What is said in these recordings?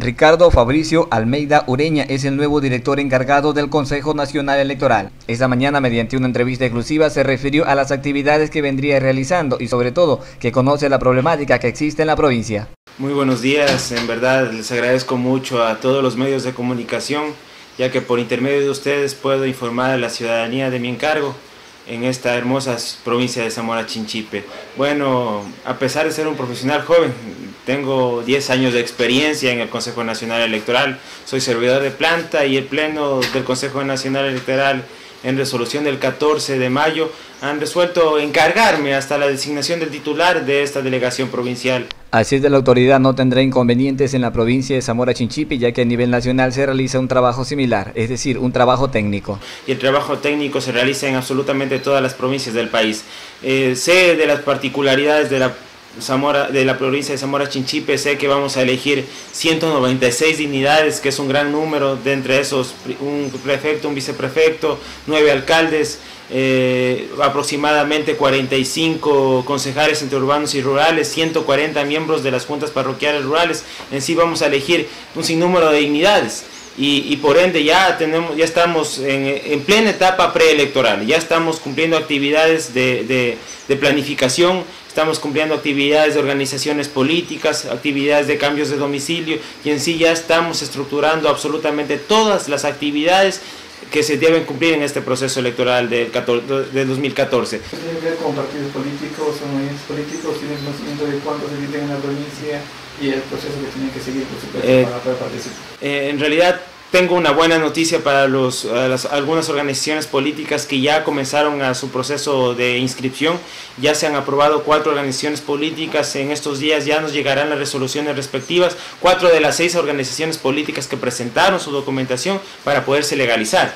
Ricardo Fabricio Almeida Ureña es el nuevo director encargado del Consejo Nacional Electoral. Esta mañana, mediante una entrevista exclusiva, se refirió a las actividades que vendría realizando y sobre todo que conoce la problemática que existe en la provincia. Muy buenos días, en verdad les agradezco mucho a todos los medios de comunicación, ya que por intermedio de ustedes puedo informar a la ciudadanía de mi encargo en esta hermosa provincia de Zamora Chinchipe. Bueno, a pesar de ser un profesional joven, tengo 10 años de experiencia en el Consejo Nacional Electoral, soy servidor de planta y el Pleno del Consejo Nacional Electoral en resolución del 14 de mayo han resuelto encargarme hasta la designación del titular de esta delegación provincial. Así es, de la autoridad no tendrá inconvenientes en la provincia de Zamora Chinchipe, ya que a nivel nacional se realiza un trabajo similar, es decir, un trabajo técnico. Y el trabajo técnico se realiza en absolutamente todas las provincias del país. Sé de las particularidades de la provincia de Zamora Chinchipe, sé que vamos a elegir 196 dignidades, que es un gran número, de entre esos un prefecto, un viceprefecto, 9 alcaldes, aproximadamente 45 concejales entre urbanos y rurales, 140 miembros de las juntas parroquiales rurales. En sí vamos a elegir un sinnúmero de dignidades. Y por ende ya estamos en plena etapa preelectoral, ya estamos cumpliendo actividades de planificación, estamos cumpliendo actividades de organizaciones políticas, actividades de cambios de domicilio, y en sí ya estamos estructurando absolutamente todas las actividades que se deben cumplir en este proceso electoral del 2014. ¿Tiene que ver con partidos políticos o movimientos políticos? ¿Tiene conocimiento de cuántos se viven en la provincia y el proceso que tienen que seguir, por supuesto, para poder participar? En realidad tengo una buena noticia para algunas organizaciones políticas que ya comenzaron a su proceso de inscripción. Ya se han aprobado 4 organizaciones políticas, en estos días ya nos llegarán las resoluciones respectivas, 4 de las 6 organizaciones políticas que presentaron su documentación para poderse legalizar.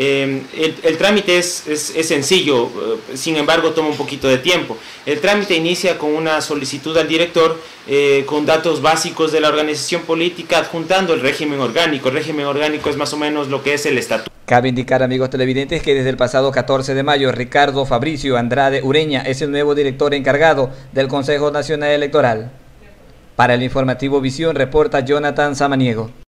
El trámite es sencillo, sin embargo toma un poquito de tiempo. El trámite inicia con una solicitud al director con datos básicos de la organización política, adjuntando el régimen orgánico. El régimen orgánico es más o menos lo que es el estatuto. Cabe indicar, amigos televidentes, que desde el pasado 14 de mayo, Ricardo Fabricio Andrade Ureña es el nuevo director encargado del Consejo Nacional Electoral. Para el informativo Visión, reporta Jonathan Samaniego.